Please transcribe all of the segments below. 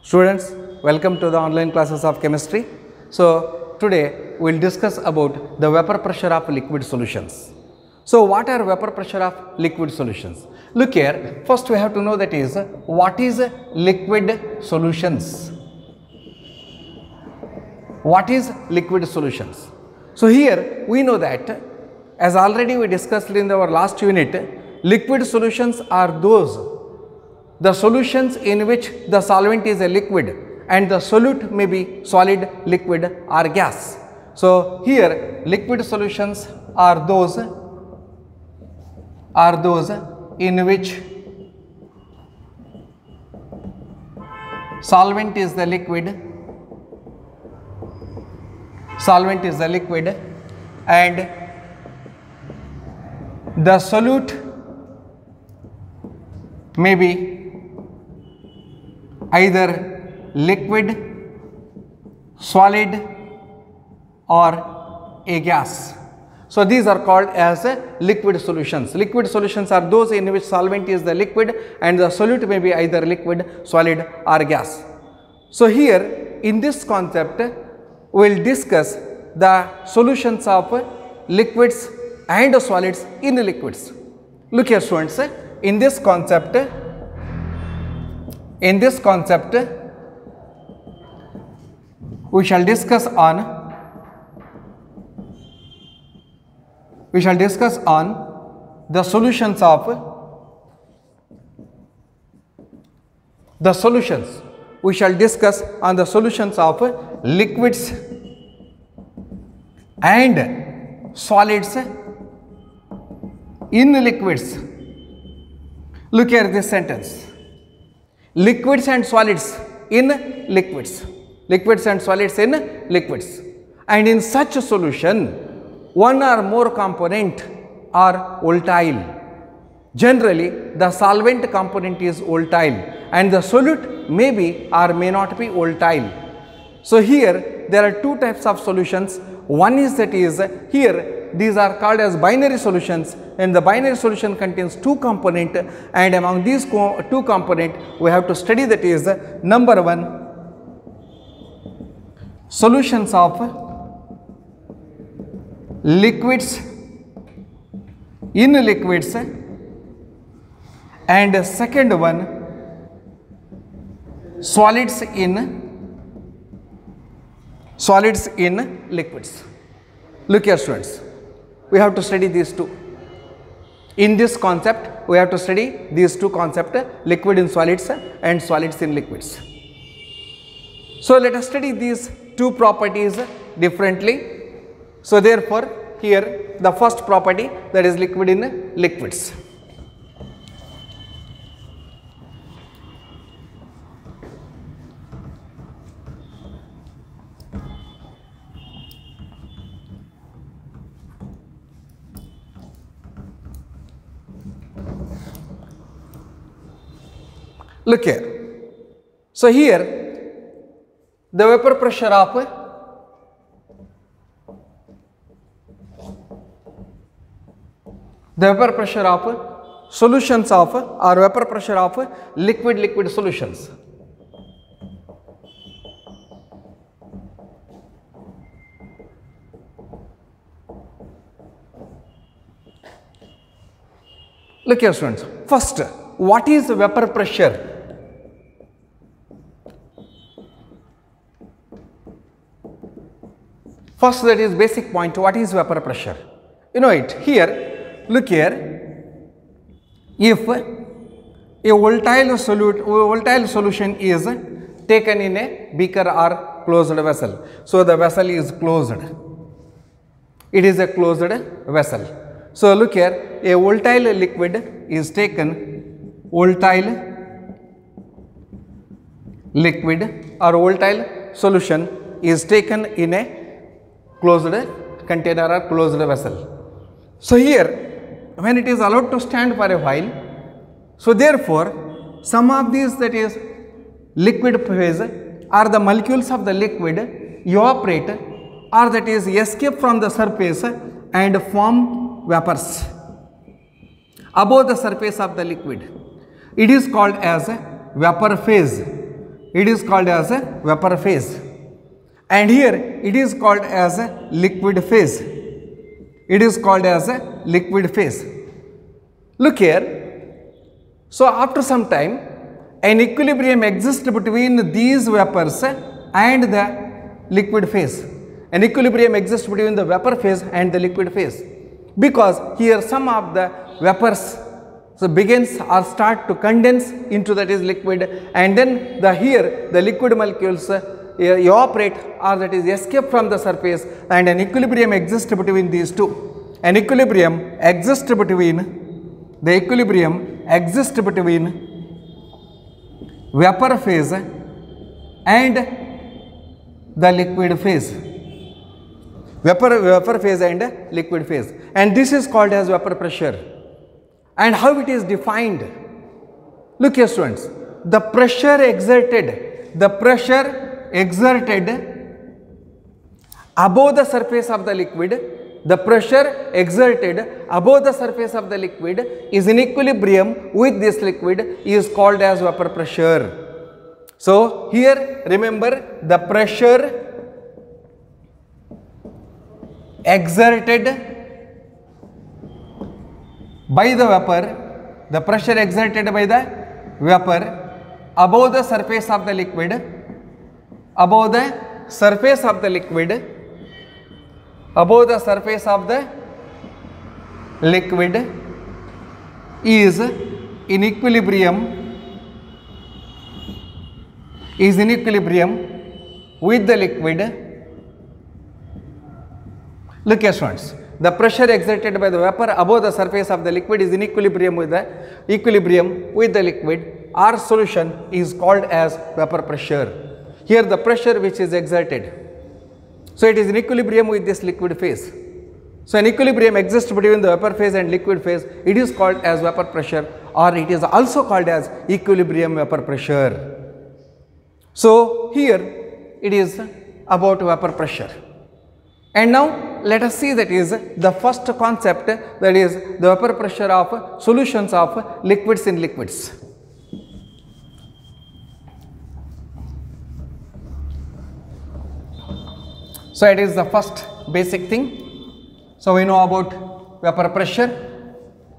Students, welcome to the online classes of chemistry. So, today we will discuss about the vapor pressure of liquid solutions. So, what are vapor pressure of liquid solutions? Look here, first we have to know that is what is liquid solutions? What is liquid solutions? So, here we know that as already we discussed in our last unit, liquid solutions are the solutions in which the solvent is a liquid and the solute may be solid, liquid or gas. So, here liquid solutions are those in which solvent is the liquid and the solute may be either liquid, solid or a gas. So, these are called as liquid solutions. Liquid solutions are those in which solvent is the liquid and the solute may be either liquid, solid or gas. So, here in this concept we will discuss the solutions of liquids and solids in liquids. Look here students, in this concept we shall discuss on the solutions of liquids and solids in liquids. Look here this sentence, liquids and solids in liquids, and in such a solution one or more component are volatile. Generally the solvent component is volatile and the solute may be or may not be volatile. So, here there are two types of solutions. One is that is here these are called as binary solutions, and the binary solution contains two components, and among these two components we have to study that is number one, solutions of liquids in liquids, and second one, solids in liquids. Look here students, we have to study these two. In this concept we have to study these two concepts, liquid in solids and solids in liquids. So, let us study these two properties differently. So, therefore, here the first property, that is liquid in liquids. Look here. So, here the vapor pressure of solutions of or vapor pressure of liquid solutions. Look here students, first what is vapor pressure? First, that is basic point, what is vapor pressure? You know it. Here, look here, if a volatile solution is taken in a beaker or closed vessel. So, the vessel is closed, it is a closed vessel. So, look here, a volatile liquid is taken, volatile liquid or volatile solution is taken in a closed container or closed vessel. So, here when it is allowed to stand for a while, so therefore, some of these that is liquid phase or the molecules of the liquid evaporate or that is escape from the surface and form vapors above the surface of the liquid. It is called as vapor phase. it is called as a vapor phase, and here it is called as a liquid phase. It is called as a liquid phase. Look here. So after some time, an equilibrium exists between these vapors and the liquid phase. An equilibrium exists between the vapor phase and the liquid phase, because here some of the vapors begins or start to condense into that is liquid, and then here the liquid molecules evaporate or that is escape from the surface, and an equilibrium exists between these two. An equilibrium exists between vapor phase and the liquid phase. Vapor phase and liquid phase, and this is called as vapor pressure. And how it is defined? Look here students, the pressure exerted above the surface of the liquid, the pressure exerted above the surface of the liquid is in equilibrium with this liquid is called as vapor pressure. So here remember, the pressure exerted by the vapor, above the surface of the liquid, is in equilibrium with the liquid. Look here students, the pressure exerted by the vapor above the surface of the liquid is in equilibrium with the liquid. Our solution is called as vapor pressure. Here the pressure which is exerted, so it is in equilibrium with this liquid phase. So an equilibrium exists between the vapor phase and liquid phase. It is called as vapor pressure, or it is also called as equilibrium vapor pressure. So here it is about vapor pressure. And now let us see that is the first concept, that is the vapor pressure of solutions of liquids in liquids. So it is the first basic thing. So we know about vapor pressure,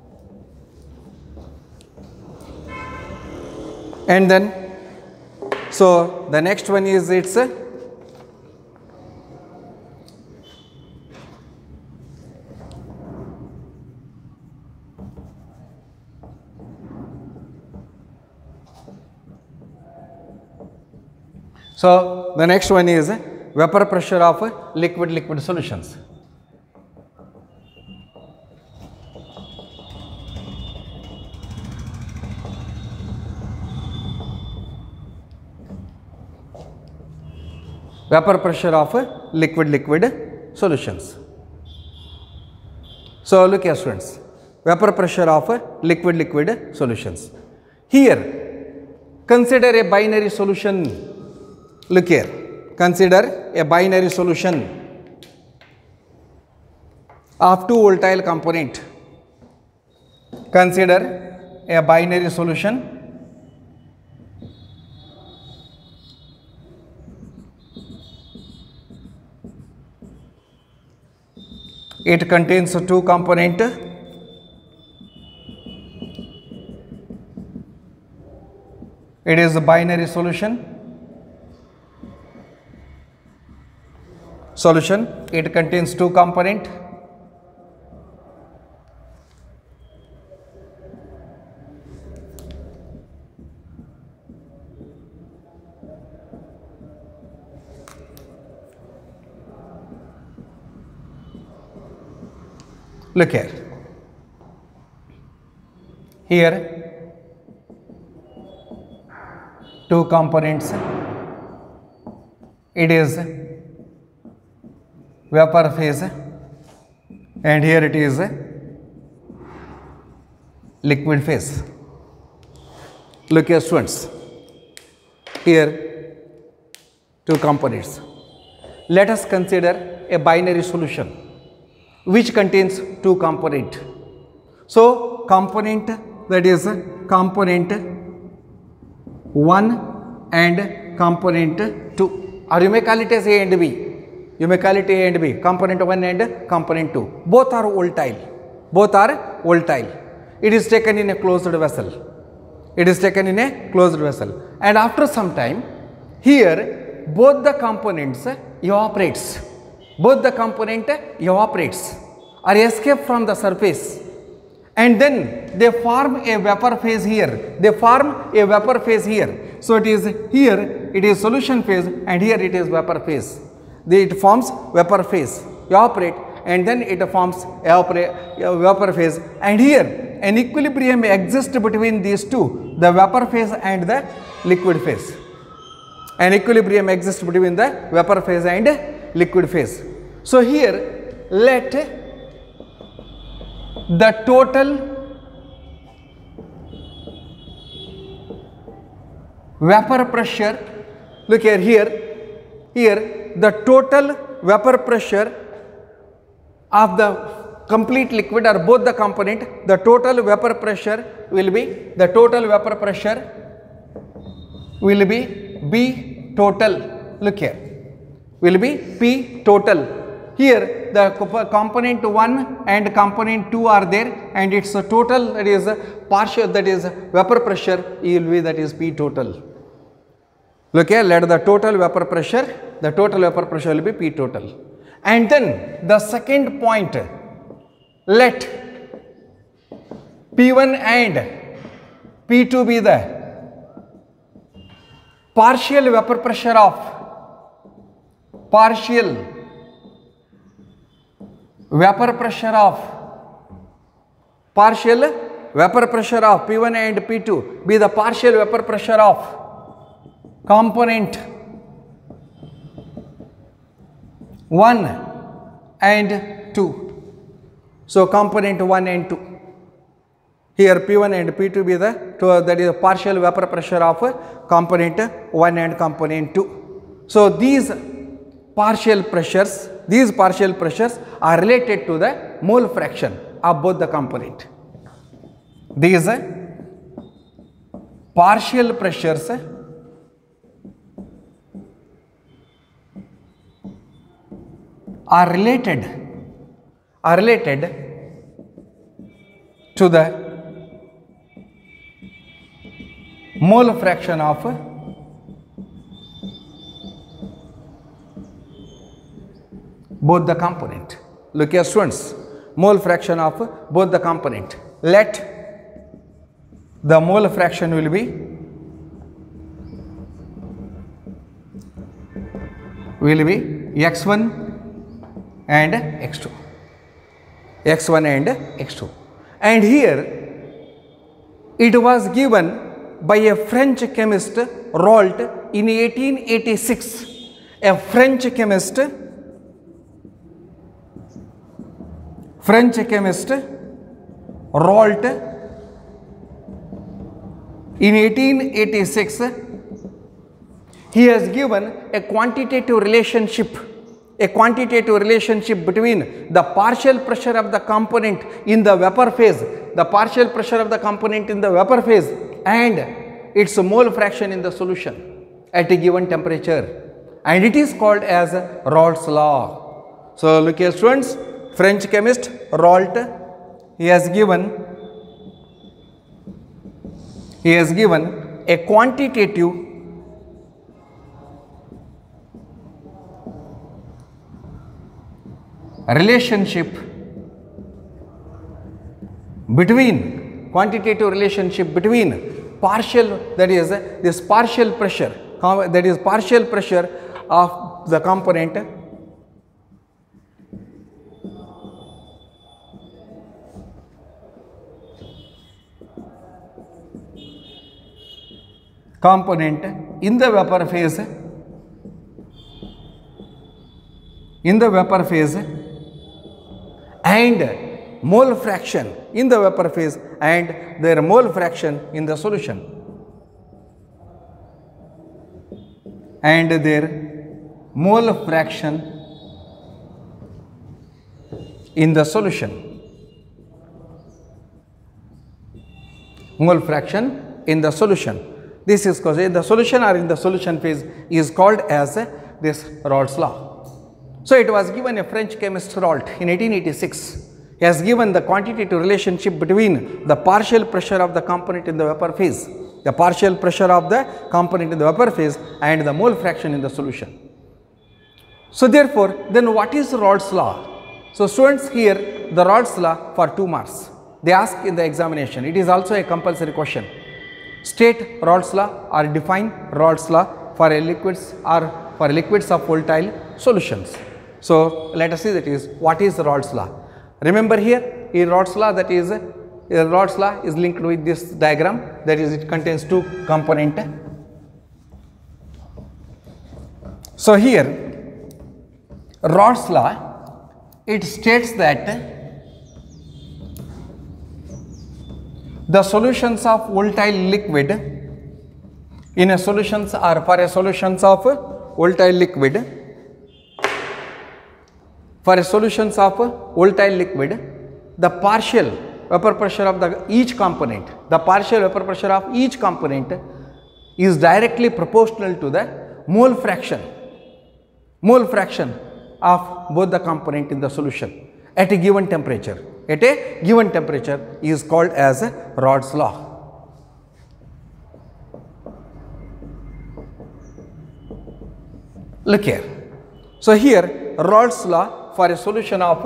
and then so the next one is its so the next one is vapor pressure of liquid solutions. Vapor pressure of liquid solutions. So look here students, vapor pressure of liquid solutions. Here consider a binary solution. Look here, consider a binary solution of two volatile component. Consider a binary solution it contains two component. It is a binary solution. It contains two component. Look here. Here two components. It is vapor phase, and here it is liquid phase. Look here students, here two components. Let us consider a binary solution which contains two component. So component, that is component 1 and component 2, or you may call it as A and B. You may call it A and B, component 1 and component 2. Both are volatile. Both are volatile. It is taken in a closed vessel. It is taken in a closed vessel. And after some time, here both the components evaporates. Both the component evaporates or escape from the surface. And then they form a vapor phase here. They form a vapor phase here. So it is here, it is solution phase, and here it is vapor phase. It forms vapor phase, evaporate, and then it forms vapor phase. And here an equilibrium exists between these two, the vapor phase and the liquid phase. An equilibrium exists between the vapor phase and liquid phase. So here let the total vapor pressure, look here, the total vapor pressure of the complete liquid or both the component, the total vapor pressure will be, B total, look here, will be P total. Here the component 1 and component 2 are there, and its total, that is partial, that is vapor pressure, will be, that is P total. Look here, let the total vapor pressure will be P total. And then the second point, let P1 and P2 be the partial vapor pressure of P1 and P2 be the partial vapor pressure of component 1 and 2. So component 1 and 2. Here P1 and P2 be the, that is partial vapor pressure of component 1 and component 2. So these partial pressures are related to the mole fraction of both the component. These partial pressures are related to the mole fraction of both the component. Look here students, mole fraction of both the component. Let the mole fraction will be x1 and x2, and here it was given by a French chemist Raoult in 1886. A French chemist Raoult in 1886, he has given a quantitative relationship between the partial pressure of the component in the vapor phase, and its mole fraction in the solution at a given temperature, and it is called as Raoult's law. So look here students, French chemist Raoult, he has given a quantitative relationship between partial, that is this partial pressure, that is partial pressure of the component in the vapor phase, and mole fraction in the vapor phase and their mole fraction in the solution, and their mole fraction in the solution, This is called in the solution or in the solution phase is called as this Raoult's law. So it was given a French chemist Raoult in 1886. He has given the quantitative relationship between the partial pressure of the component in the vapor phase, the partial pressure of the component in the vapor phase and the mole fraction in the solution. So therefore, then what is Raoult's law? So students, here the Raoult's law for 2 marks. They ask in the examination. It is also a compulsory question. State Raoult's law or define Raoult's law for liquids or for liquids of volatile solutions. So let us see that is what is Raoult's law. Remember here in Raoult's law, that is Raoult's law is linked with this diagram, that is it contains 2 components. So here Raoult's law, it states that the solutions of volatile liquid in a solutions or for a solutions of volatile liquid, for a solutions of volatile liquid, the partial vapor pressure of each component, the partial vapor pressure of each component is directly proportional to the mole fraction of both the component in the solution at a given temperature. At a given temperature is called as Raoult's law. Look here. So here Raoult's law for a solution of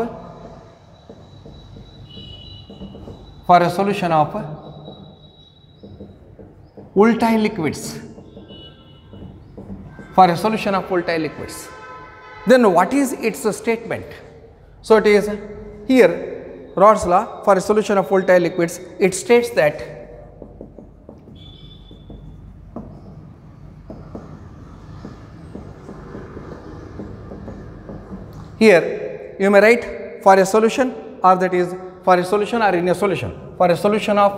volatile liquids, then what is its statement? So it is here Raoult's law for a solution of volatile liquids, it states that here you may write for a solution, or that is for a solution or in a solution, for a solution of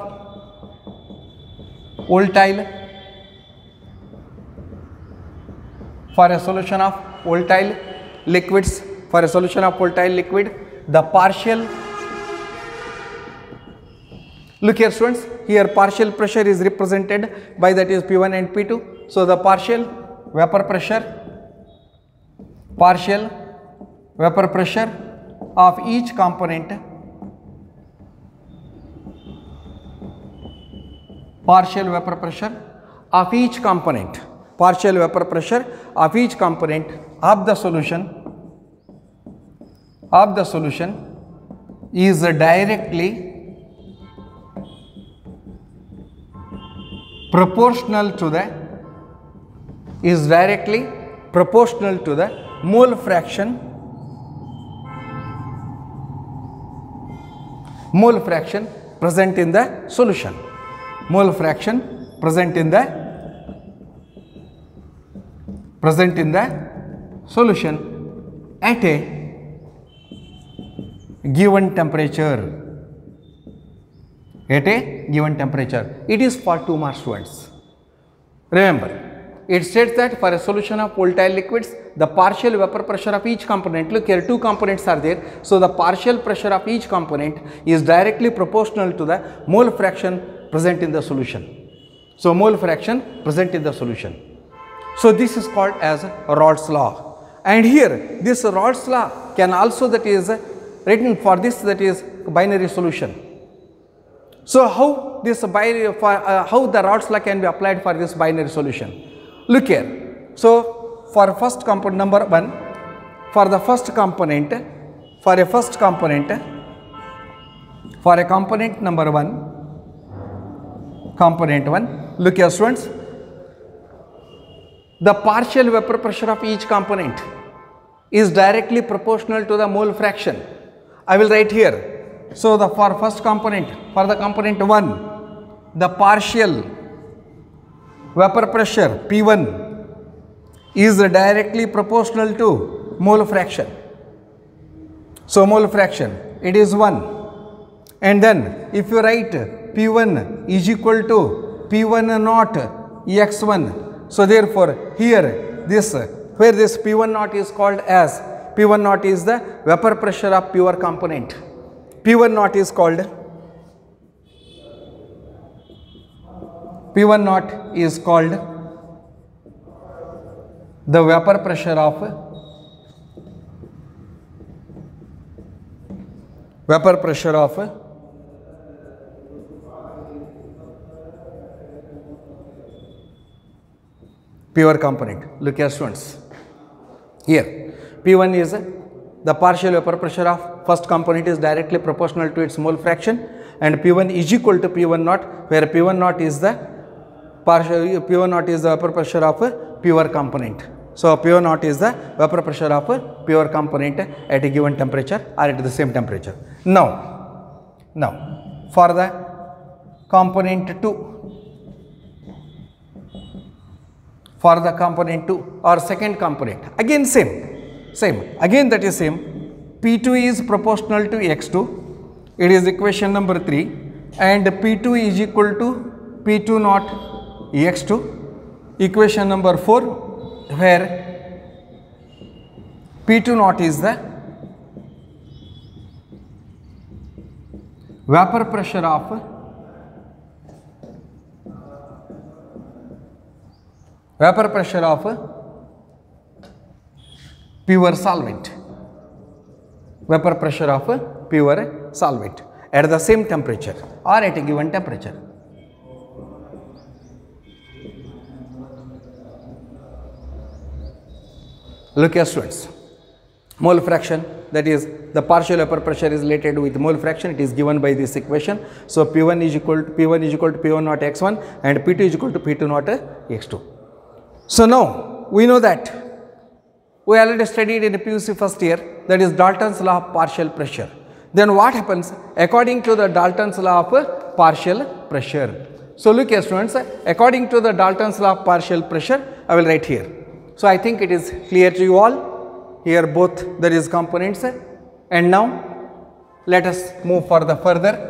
volatile, liquids, for a solution of volatile liquid, the partial, look here students, here partial pressure is represented by that is P1 and P2. So the partial vapor pressure of each component, partial vapor pressure of each component of the solution is directly proportional to the mole fraction present in the solution, at a given temperature. It is for 2 marks students. Remember, it states that for a solution of volatile liquids, the partial vapor pressure of each component, look here 2 components are there, so the partial pressure of each component is directly proportional to the mole fraction present in the solution. So So this is called as Raoult's law. And here this Raoult's law can also, that is written for this, that is binary solution. So how this how the Raoult's law can be applied for this binary solution? Look here. So for first component number 1, for a component number 1, component 1, look here students, the partial vapor pressure of each component is directly proportional to the mole fraction. I will write here. So the for first component, for the component 1, the partial vapor pressure P1 is directly proportional to mole fraction. So mole fraction, it is 1. And then if you write P1 is equal to P1 naught x1. So therefore here this, where this P1 naught is called as, P1 naught is the vapor pressure of pure component. P1 naught is called P1 naught is called the vapor pressure of pure component. Look here students, here P1 is the partial vapor pressure of first component is directly proportional to its mole fraction, and P1 is equal to P1 naught, where P1 naught is the vapor pressure of pure component. So P1 naught is the vapor pressure of pure component at a given temperature or at the same temperature. Now for the component 2, for the component 2 or second component, again same, again that is same. P2 is proportional to x2, it is equation number 3, and P2 is equal to P2 naught x2, equation number 4, where P2 naught is the vapor pressure of pure solvent, vapor pressure of pure solvent at the same temperature or at a given temperature. Look here students, mole fraction, that is the partial vapor pressure is related with mole fraction, it is given by this equation. So P1 is equal to P1 naught x1 and P2 is equal to P2 naught x2. So now we know that we already studied in PUC first year, that is Dalton's law of partial pressure. Then what happens according to the Dalton's law of partial pressure? So look here students, according to the Dalton's law of partial pressure, I will write here. So I think it is clear to you all, here both there is components, and now let us move further.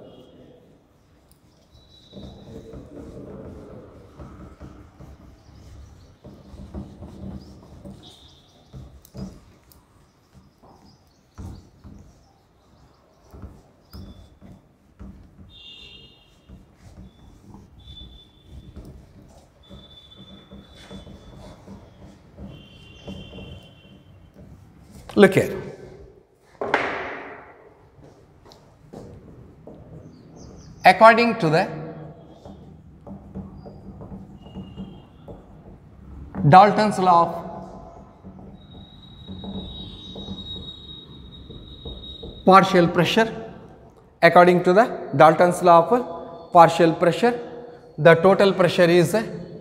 Look here, according to the Dalton's law of partial pressure, according to the Dalton's law of partial pressure, the total pressure is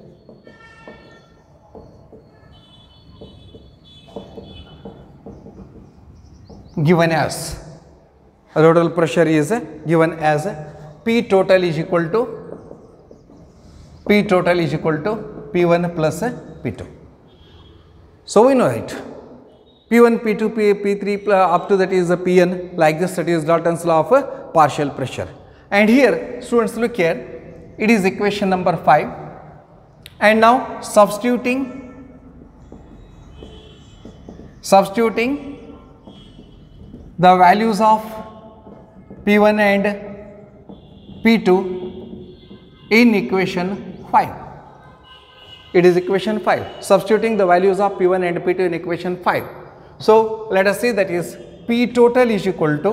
given as, total pressure is given as P total is equal to P1 plus P2. So we know it, P1, P2, P3 up to that is the Pn, like this, that is Dalton's law of partial pressure. And here students look here, it is equation number 5, and now substituting the values of P1 and P2 in equation 5. It is equation 5, substituting the values of P1 and P2 in equation 5. So let us see, that is P total is equal to,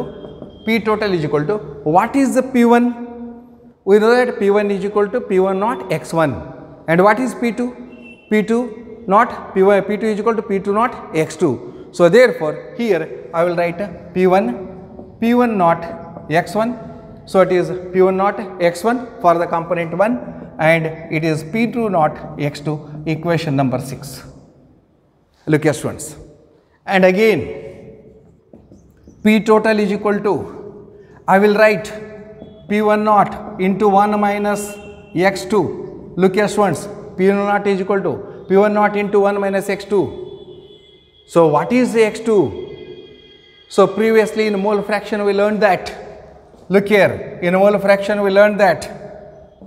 what is the P1? We know that P1 is equal to P1 naught x1, and what is P2? P2 naught, P2 is equal to P2 naught x2. So therefore here I will write P1 naught x1, so it is P1 naught x1 for the component 1, and it is P2 naught x2, equation number 6. Look here students, and again P total is equal to, I will write P1 naught into 1 minus x2. Look here students, P1 naught is equal to P1 naught into 1 minus x2. So what is the x2? So previously in mole fraction we learned that, look here, in mole fraction we learned that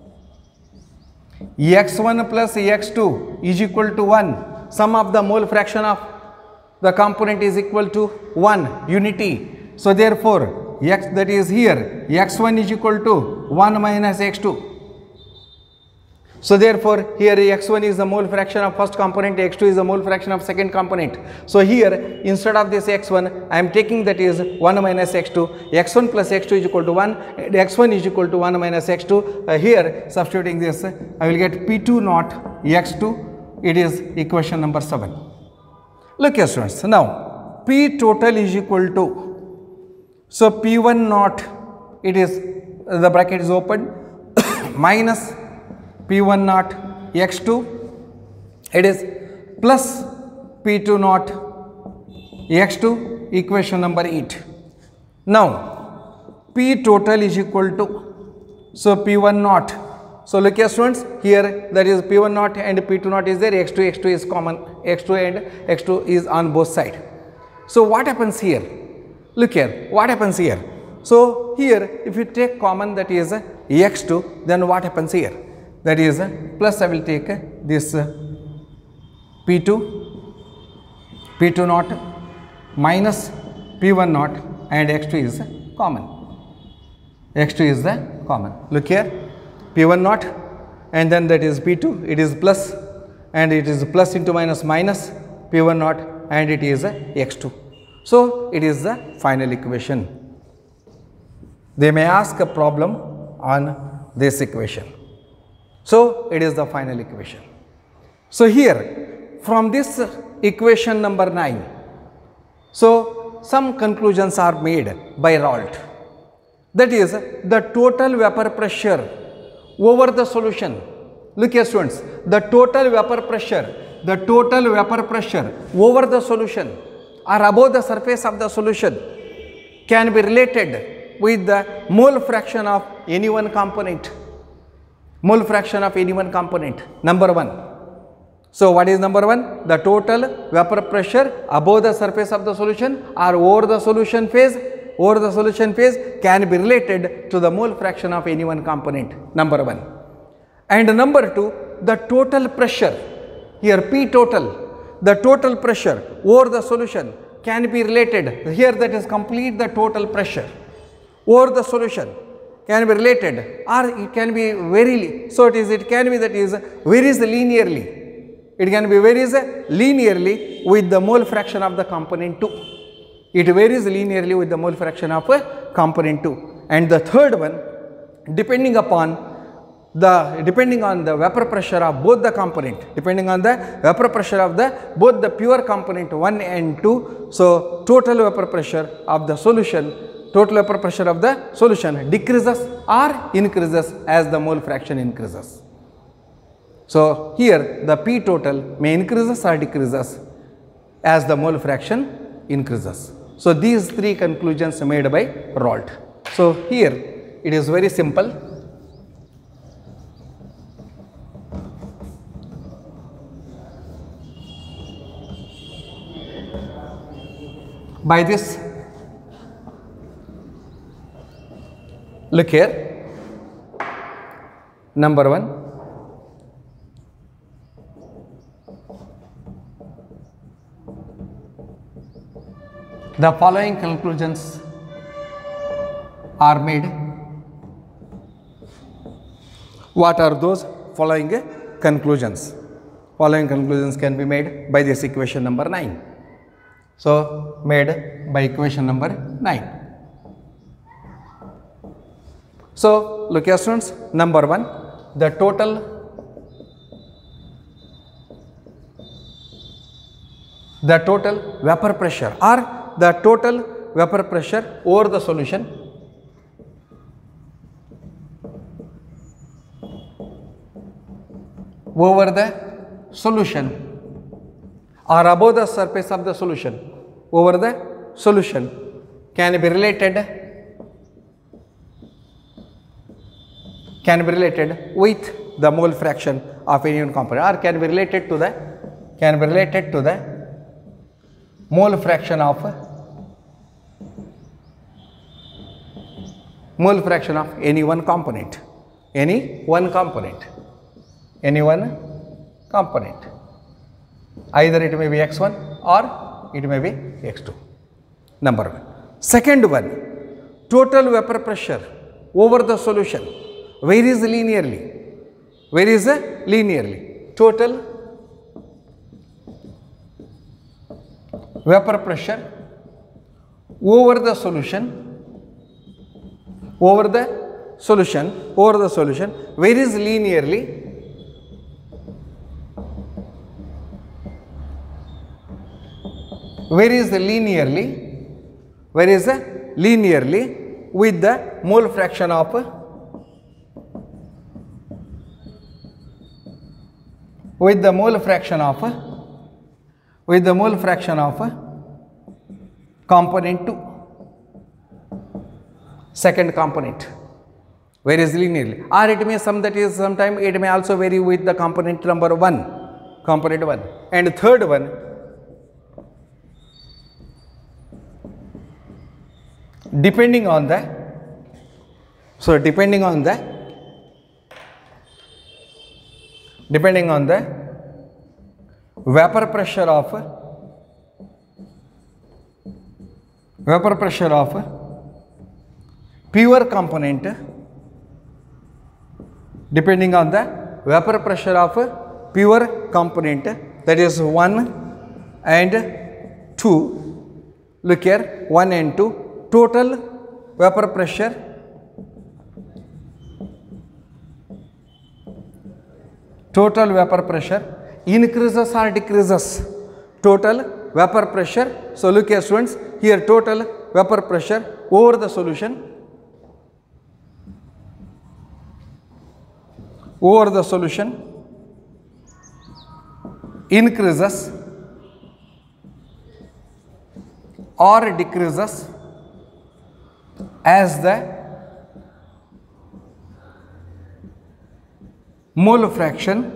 x1 plus x2 is equal to 1, sum of the mole fraction of the component is equal to 1, unity. So therefore x, that is here, x1 is equal to 1 minus x2. So therefore, here x1 is the mole fraction of first component, x2 is the mole fraction of second component. So here instead of this x1, I am taking that is 1 minus x2, x1 plus x2 is equal to 1, and x1 is equal to 1 minus x2. Here substituting this, I will get P2 naught x2, it is equation number 7. Look here students, now P total is equal to, so P1 naught, it is, the bracket is open, minus P1 naught x2, it is plus P2 naught x2, equation number 8. Now P total is equal to, so P1 naught, so look here students, here that is P1 naught and P2 naught is there, x2 is common, x2 and x2 is on both sides. So what happens here? Look here, what happens here? So here if you take common, that is x2, then what happens here? That is plus I will take this P2 naught minus P1 naught, and x2 is common. x2 is the common. Look here, P1 naught and then that is P2, it is plus, and it is plus into minus minus P1 naught, and it is x2. So it is the final equation. They may ask a problem on this equation. So it is the final equation. So here from this equation number 9, so some conclusions are made by Raoult. That is the total vapor pressure over the solution. Look here students, the total vapor pressure over the solution or above the surface of the solution can be related with the mole fraction of any one component. Mole fraction of any one component, number 1. So what is number 1? The total vapor pressure above the surface of the solution or over the solution phase can be related to the mole fraction of any one component, number 1. And number 2, the total pressure, here P total, the total pressure over the solution can be related, here that is complete the total pressure over the solution can be related, or it can be very, so it can be that is varies linearly, it can be varies linearly with the mole fraction of the component 2. It varies linearly with the mole fraction of component 2. And the third one, depending on the vapor pressure of both the component, depending on the vapor pressure of both the pure component 1 and 2, so total vapor pressure of the solution decreases or increases as the mole fraction increases. So here the P total may increases or decreases as the mole fraction increases. So these 3 conclusions made by Raoult. So here it is very simple. By this, look here, number 1, the following conclusions are made. What are those following conclusions? Following conclusions can be made by this equation number 9. So made by equation number 9. So look here students, number 1, the total vapor pressure or the total vapor pressure over the solution or above the surface of the solution can be related with the mole fraction of any one component, or can be related to the mole fraction of any one component, either it may be x1 or it may be x2, number 1. Second one, total vapor pressure over the solution varies linearly. where is the linearly. Total vapor pressure over the solution, where is linearly, with the mole fraction of component 2, second component, where is linearly, or it may sometime it may also vary with the component number 1, and third one depending on the vapor pressure of pure component, that is 1 and 2. Look here, 1 and 2, total vapor pressure increases or decreases? Total vapor pressure. So look here students, here total vapor pressure over the solution increases or decreases as the mole fraction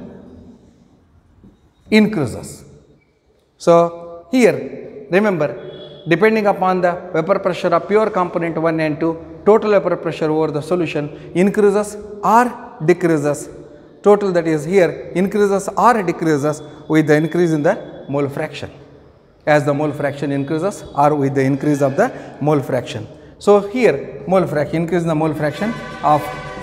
increases. So here remember, depending upon the vapor pressure of pure component 1 and 2, total vapor pressure over the solution increases or decreases. Total, that is here, increases or decreases with the increase in the mole fraction, as the mole fraction increases or with the increase of the mole fraction. So here mole fraction, increase in the mole fraction of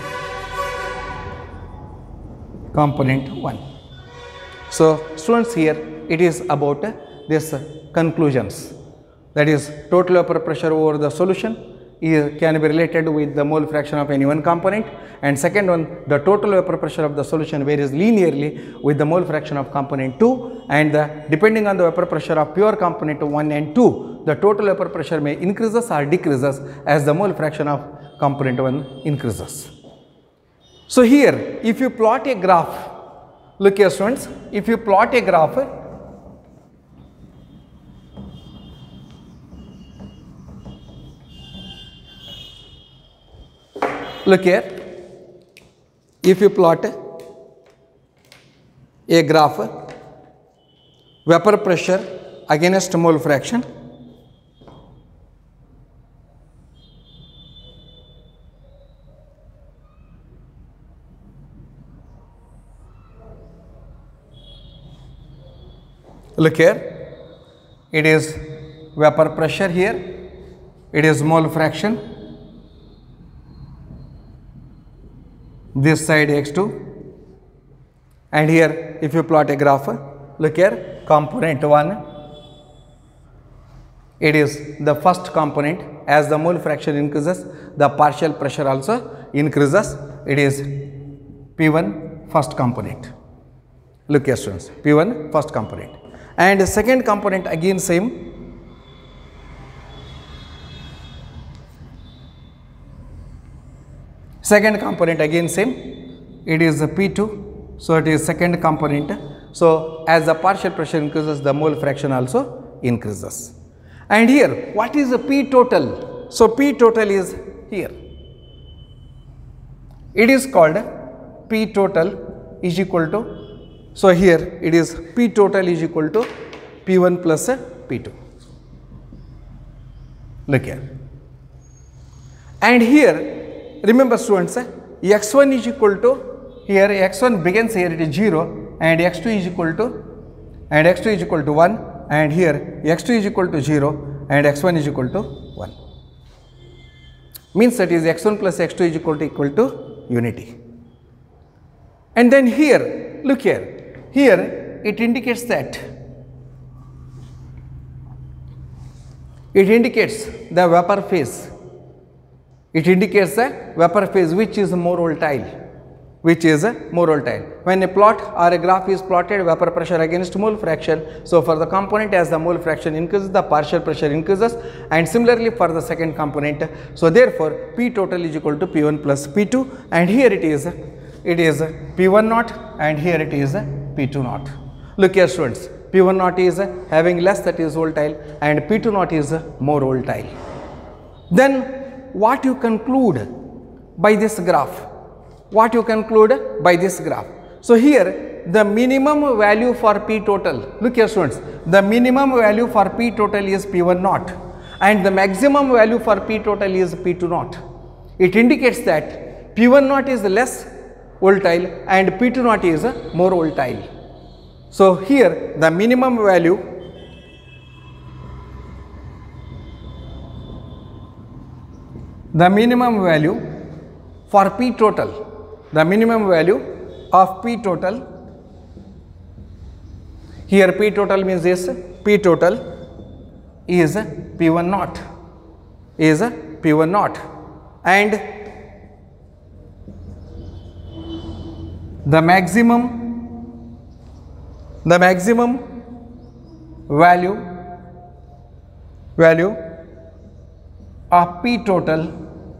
component 1. So students, here it is about this conclusions, that is total vapor pressure over the solution can be related with the mole fraction of any one component, and second one, the total vapor pressure of the solution varies linearly with the mole fraction of component 2, and depending on the vapor pressure of pure component 1 and 2, the total vapor pressure may increases or decreases as the mole fraction of component 1 increases. So here if you plot a graph, look here students, if you plot a graph, look here, if you plot a graph, vapor pressure against mole fraction, look here, it is vapor pressure, here it is mole fraction, this side x2, and here if you plot a graph, look here, component 1, it is the first component, as the mole fraction increases the partial pressure also increases, it is P1 first component. Look here students, P1 first component, and the second component again same, second component again same, it is P2, so it is second component. So as the partial pressure increases, the mole fraction also increases. And here what is the P total? So P total is here, it is called P total is equal to, so here it is P total is equal to P1 plus P2. Look here, and here remember students, x1 is equal to, here x1 begins here, it is 0, and x2 is equal to, 1, and here x2 is equal to 0 and x1 is equal to 1, means that is x1 plus x2 is equal to unity. And then here, look here, here it indicates that, it indicates the vapor phase. It indicates the vapor phase which is more volatile, which is more volatile. When a plot or a graph is plotted, vapor pressure against mole fraction. So for the component, as the mole fraction increases, the partial pressure increases, and similarly for the second component. So therefore, P total is equal to P1 plus P2, and here it is P1 naught, and here it is P2 naught. Look here students, P1 naught is having less, that is volatile, and P2 naught is more volatile. Then what you conclude by this graph? What you conclude by this graph? So here the minimum value for P total, look here students, the minimum value for P total is P1 naught, and the maximum value for P total is P2 naught. It indicates that P1 naught is less volatile and P2 naught is more volatile. So here the minimum value for P total, the minimum value of P total, here P total means this, P total is P1 naught, and the maximum value of P total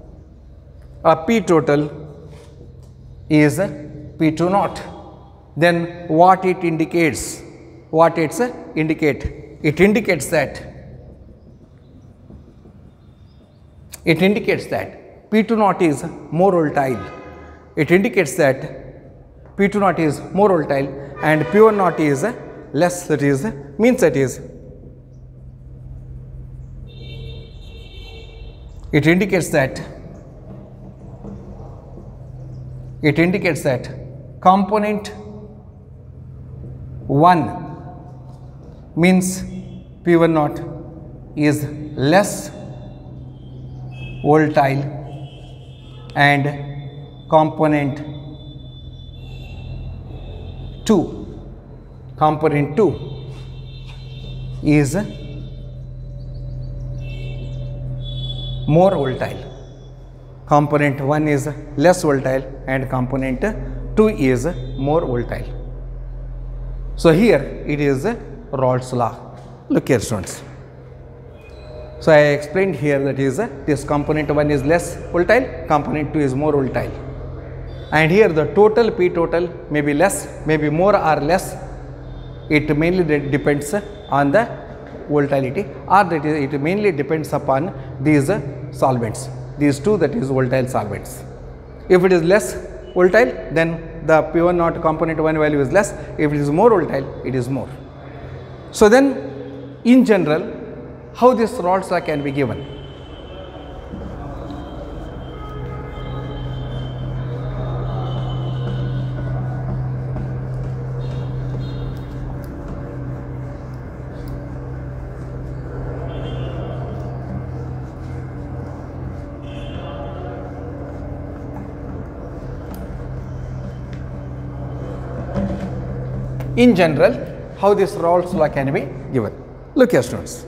is P2 naught. Then what it indicates? What it indicates? It indicates that P2 naught is more volatile. It indicates that P2 naught is more volatile and P1 naught is less, that is means that is it indicates that component 1 means P1 naught is less volatile and component 2 is more volatile. Component 1 is less volatile and component 2 is more volatile. So here it is Raoult's law. Look here students. So I explained here that is this component 1 is less volatile, component 2 is more volatile. And here the total P total may be less, may be more or less. It mainly depends on the volatility, or that is it mainly depends upon these solvents, these two, that is volatile solvents. If it is less volatile, then the P1 naught component 1 value is less. If it is more volatile, it is more. So then in general, how this Raoult's law can be given? In general, how this Raoult's law can be given? Look here students.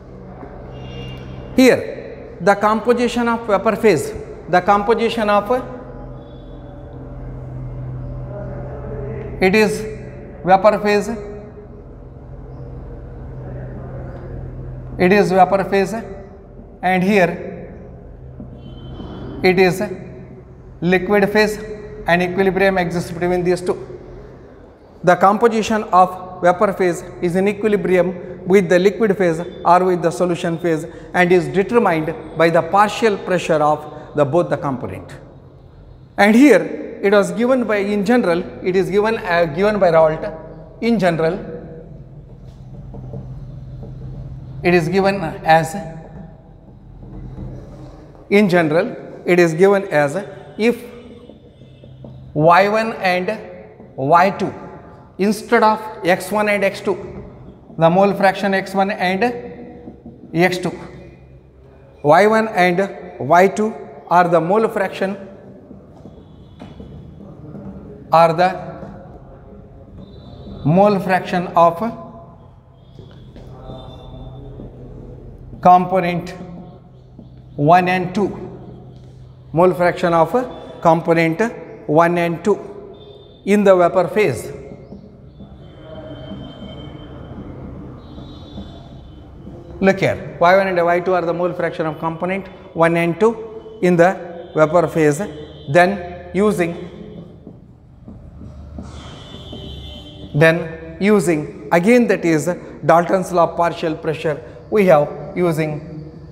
Here the composition of vapor phase, the composition of it is vapor phase, and here it is liquid phase, and equilibrium exists between these two. The composition of vapor phase is in equilibrium with the liquid phase or with the solution phase, and is determined by the partial pressure of both the component. And here it was given by, in general, it is given by Raoult. In general, it is given as if y1 and y2 instead of x1 and x2, the mole fraction x1 and x2, y1 and y2 are the mole fraction are the mole fraction of component 1 and 2. Mole fraction of component 1 and 2 in the vapor phase. Look here, Y1 and Y2 are the mole fraction of component 1 and 2 in the vapor phase. Then using again, that is Dalton's law of partial pressure, we have using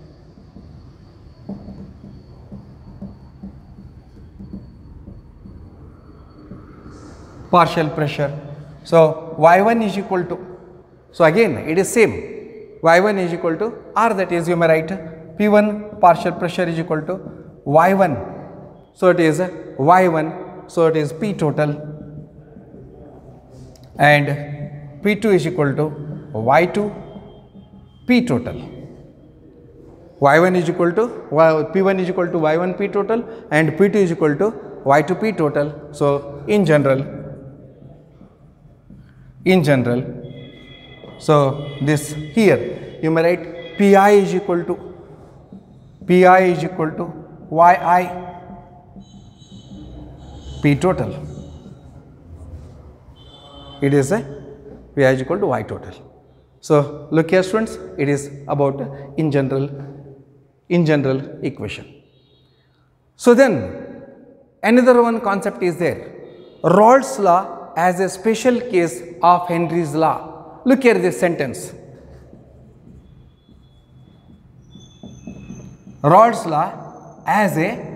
partial pressure. So Y1 is equal to, so again it is same, Y1 is equal to R, that is you may write P1 partial pressure is equal to Y1. So it is Y1, so it is P total, and P2 is equal to Y2 P total. Y1 is equal to P1 is equal to Y1 P total and P2 is equal to Y2 P total. So in general, so this here you may write Pi is equal to Yi P total. It is a Pi is equal to Y total. So look here students, it is about in general equation. So then another one concept is there, Rolle's law as a special case of Henry's law. Look here this sentence, Rolle's law as a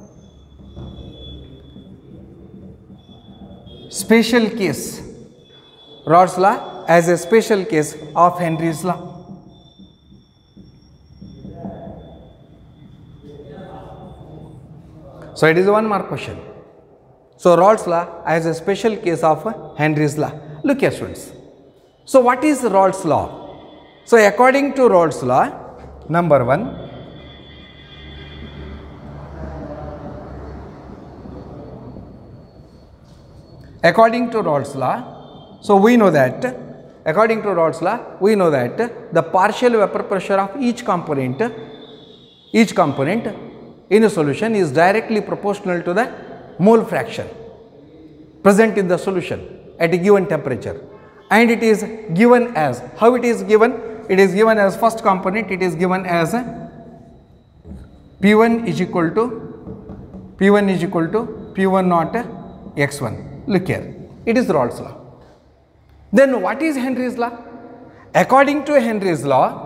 special case, Rolle's law as a special case of Henry's law. So it is one more question. So Rolle's law as a special case of Henry's law. Look here students. So what is Rolle's law? So according to Rolle's law, number one, according to Rolle's law, so we know that according to Rolle's law, we know that the partial vapor pressure of each component in a solution is directly proportional to the mole fraction present in the solution at a given temperature, and it is given as, how it is given? It is given as first component, it is given as P1 is equal to P1 naught x1. Look here, it is Rolle's law. Then what is Henry's law? According to Henry's law,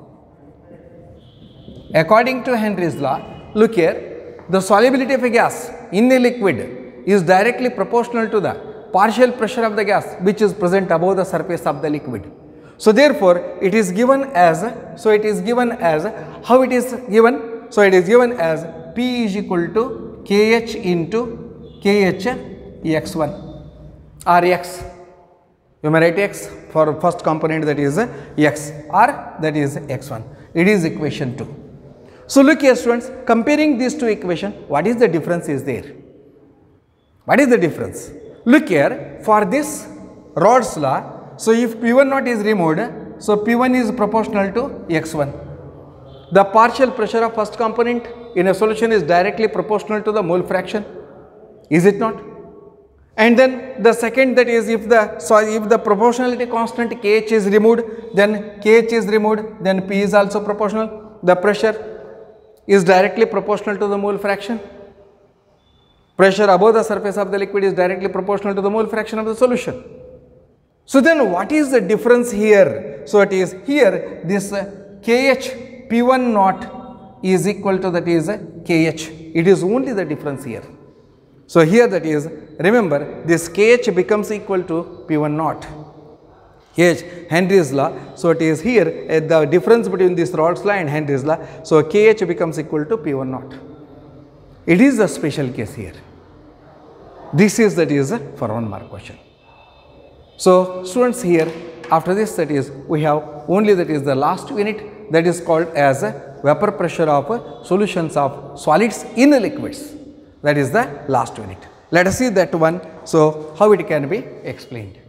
look here, the solubility of a gas in a liquid is directly proportional to the partial pressure of the gas which is present above the surface of the liquid. So therefore it is given as, how it is given? So it is given as P is equal to KH into KH x1 or x. You may write x for first component, that is x, or that is x1. It is equation 2. So look here students, comparing these two equations, what is the difference is there? What is the difference? Look here, for this Rolle's law, so if P1 naught is removed, so P1 is proportional to x1. The partial pressure of first component in a solution is directly proportional to the mole fraction, is it not? And then the second, that is if the proportionality constant Kh is removed, then Kh is removed, then P is also proportional. The pressure is directly proportional to the mole fraction. Pressure above the surface of the liquid is directly proportional to the mole fraction of the solution. So then what is the difference here? So it is here this Kh P1 naught is equal to, that is Kh. It is only the difference here. So here, that is, remember this Kh becomes equal to P1 naught. Kh, Henry's law. So it is here the difference between this Rolle's law and Henry's law. So Kh becomes equal to P1 naught. It is a special case here. This is, that is for one mark question. So students, here after this, that is we have only, that is the last unit, that is called as vapor pressure of solutions of solids in liquids. That is the last unit. Let us see that one. So, how it can be explained.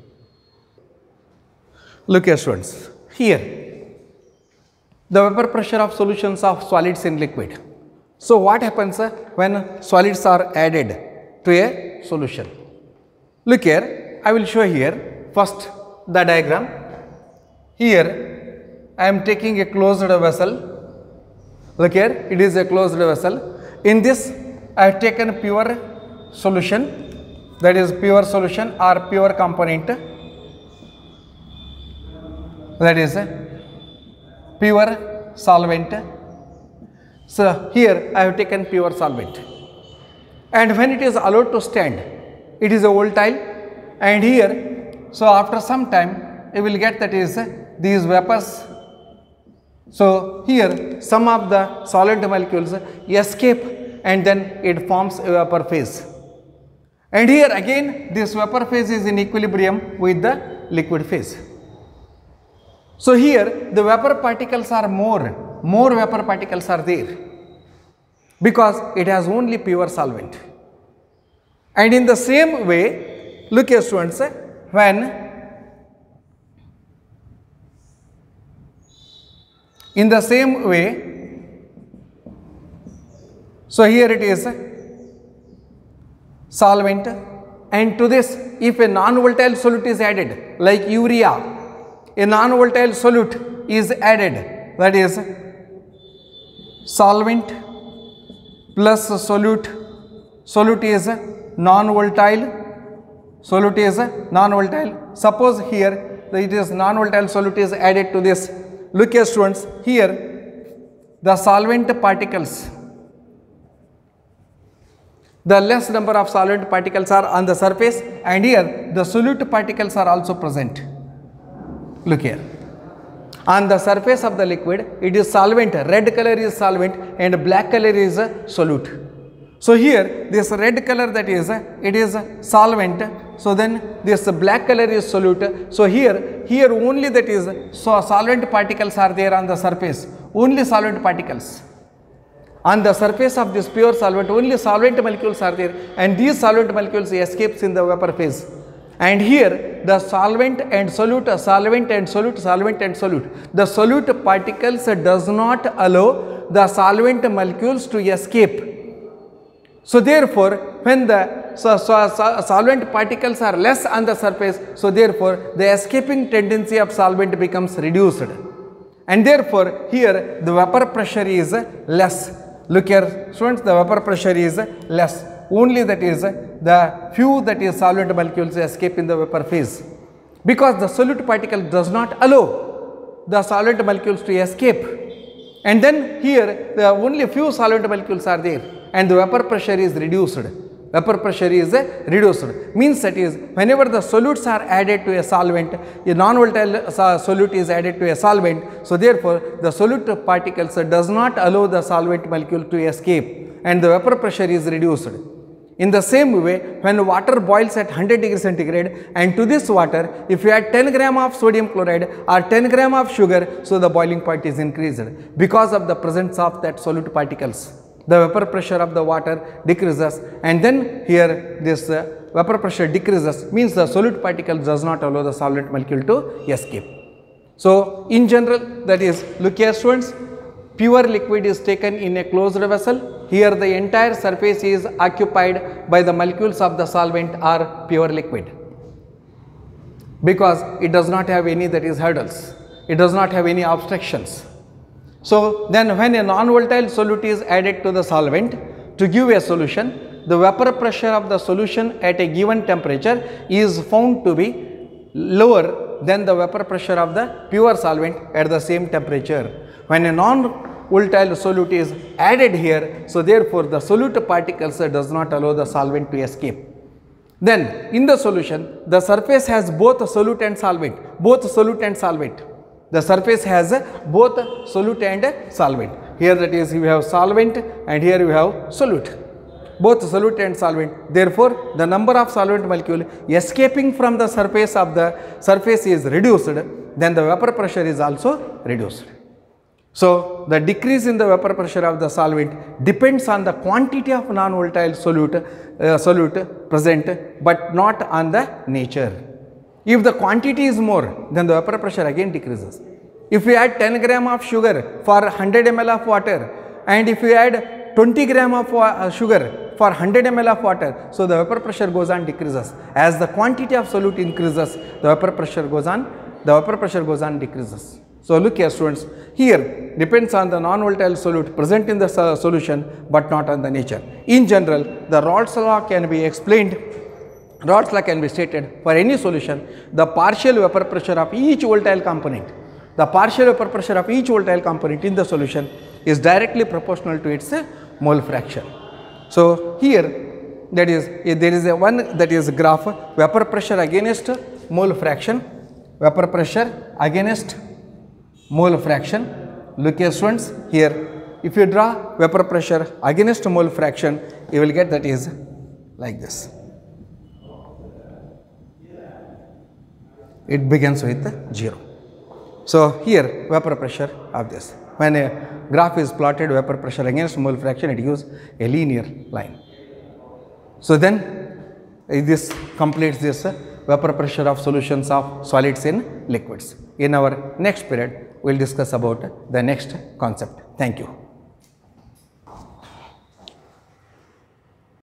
Look here students, here the vapor pressure of solutions of solids in liquid. So, what happens when solids are added to a solution? Look here, I will show here first the diagram. Here I am taking a closed vessel. Look here, it is a closed vessel. In this I have taken pure solution, that is pure solution or pure component, that is pure solvent. So, here I have taken pure solvent, and when it is allowed to stand, it is a volatile, and here, so after some time you will get that is these vapors. So, here some of the solvent molecules escape and then it forms a vapor phase, and here again this vapor phase is in equilibrium with the liquid phase. So, here the vapor particles are more vapor particles are there because it has only pure solvent. And in the same way, look here students, when in the same way, so here it is solvent, and to this if a non-volatile solute is added like urea, a non-volatile solute is added, that is solvent plus solute, solute is non-volatile, solute is non-volatile. Suppose here it is non-volatile solute is added to this. Look here students, here the solvent particles, the less number of solvent particles are on the surface, and here the solute particles are also present. Look here, on the surface of the liquid it is solvent, red color is solvent and black color is solute. So, here this red color, that is it is solvent, so then this black color is solute. So, here only that is, so solvent particles are there on the surface, only solvent particles. On the surface of this pure solvent only solvent molecules are there, and these solvent molecules escapes in the vapor phase. And here the solvent and solute, solvent and solute, solvent and solute, the solute particles does not allow the solvent molecules to escape. So, therefore, when the solvent particles are less on the surface, so therefore the escaping tendency of solvent becomes reduced, and therefore here the vapor pressure is less. Look here students, the vapor pressure is less, only that is the few that is solvent molecules escape in the vapor phase, because the solute particle does not allow the solvent molecules to escape, and then here the only few solvent molecules are there and the vapor pressure is reduced. Vapor pressure is reduced, means that is whenever the solutes are added to a solvent, a non-volatile solute is added to a solvent, so therefore the solute particles does not allow the solvent molecule to escape and the vapor pressure is reduced. In the same way, when water boils at 100 degrees centigrade, and to this water if you add 10 gram of sodium chloride or 10 gram of sugar, so the boiling point is increased because of the presence of that solute particles. The vapor pressure of the water decreases, and then here this vapor pressure decreases, means the solute particle does not allow the solvent molecule to escape. So, in general, that is, look here students, pure liquid is taken in a closed vessel. Here the entire surface is occupied by the molecules of the solvent or pure liquid, because it does not have any that is hurdles, it does not have any obstructions. So, then when a non-volatile solute is added to the solvent to give a solution, the vapor pressure of the solution at a given temperature is found to be lower than the vapor pressure of the pure solvent at the same temperature. When a non-volatile solute is added here, so therefore the solute particles does not allow the solvent to escape. Then in the solution, the surface has both solute and solvent, The surface has both solute and solvent. Here that is, you have solvent and here you have solute, both solute and solvent. Therefore, the number of solvent molecule escaping from the surface is reduced, then the vapor pressure is also reduced. So, the decrease in the vapor pressure of the solvent depends on the quantity of non-volatile solute present, but not on the nature. If the quantity is more, then the vapor pressure again decreases. If we add 10 gram of sugar for 100 ml of water, and if we add 20 gram of sugar for 100 ml of water, so the vapor pressure goes on decreases. As the quantity of solute increases, the vapor pressure goes on decreases. So, look here students, here depends on the non-volatile solute present in the solution, but not on the nature. In general, the Raoult's law can be explained, Raoult's law can be stated for any solution, the partial vapor pressure of each volatile component, the partial vapor pressure of each volatile component in the solution is directly proportional to its mole fraction. So, here that is, there is a one that is graph vapor pressure against mole fraction, vapor pressure against mole fraction. Look here students, here if you draw vapor pressure against mole fraction, you will get that is like this. It begins with 0. So, here vapor pressure of this. When a graph is plotted vapor pressure against mole fraction, it gives a linear line. So, then this completes this vapor pressure of solutions of solids in liquids. In our next period, we will discuss about the next concept. Thank you.